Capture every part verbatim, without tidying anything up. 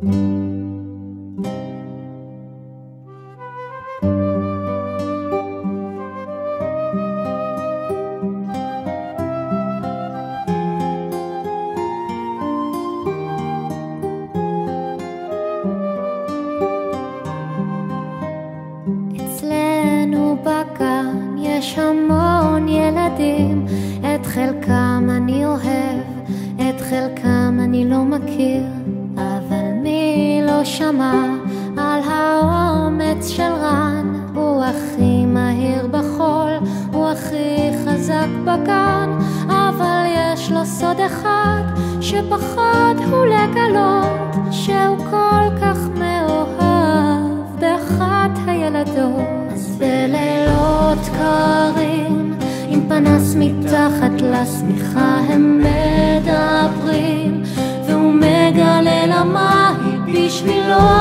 אצלנו בגן יש המון ילדים, את חלקם אני אוהב, את חלקם אני לא מכיר, אבל מי לא שמע על האומץ של רן? הוא הכי מהיר בחול, הוא הכי חזק בגן, אבל יש לו סוד אחד שפחד הוא לגלות, שהוא כל כך מאוהב באחת הילדות. אז בלילות קרים עם פנס מתחת לשמיכה הם מדברים, והוא מגלה למה היא בשבילו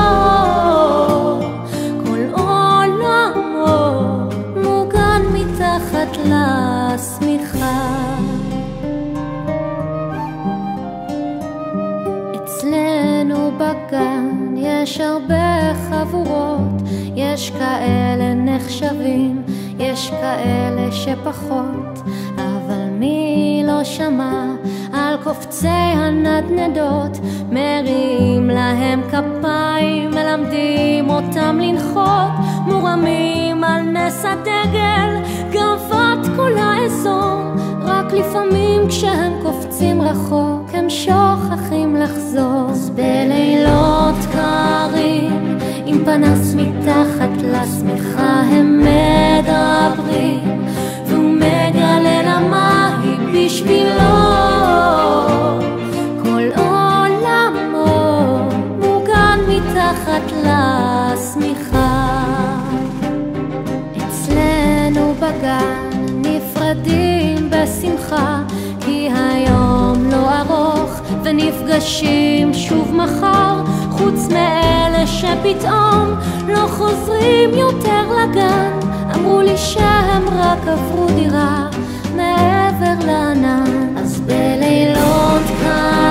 כל עולמו מוגן מתחת לשמיכה. אצלנו בגן יש הרבה חבורות, יש כאלה נחשבים, יש כאלה שפחות, אבל מי לא שמע על קופצי הנדנדות? מריעים להם כפיים, מלמדים אותם לנחות, מורמים על נס הדגל, גאוות כל האזור, רק לפעמים כשהם קופצים רחוק הם שוכחים לחזור. אז בלילות קרים עם פנס מתחת לשמיכה הם מדברים, והוא מגלה למה היא בשבילו כל עולמו מוגן מתחת לשמיכה. אצלנו בגן נפרדים בשמחה, כי היום לא ארוך ונפגשים שוב מחר, חוץ מאלה שפתאום לא חוזרים יותר לגן, אמרו לי שהם רק עברו דירה מעבר לענן. אז בלילות כאן